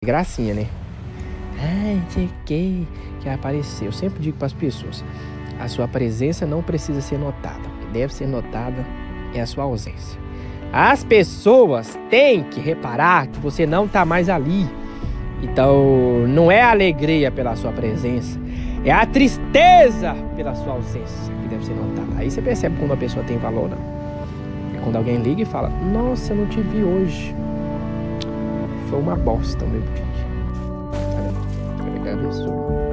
Gracinha, né? Ai, não sei o que apareceu. Eu sempre digo para as pessoas, a sua presença não precisa ser notada. O que deve ser notada é a sua ausência. As pessoas têm que reparar que você não está mais ali. Então, não é a alegria pela sua presença, é a tristeza pela sua ausência que deve ser notada. Aí você percebe quando a pessoa tem valor, não? É quando alguém liga e fala, nossa, eu não te vi hoje. Foi uma bosta o meu dia. Foi legal, abençoe.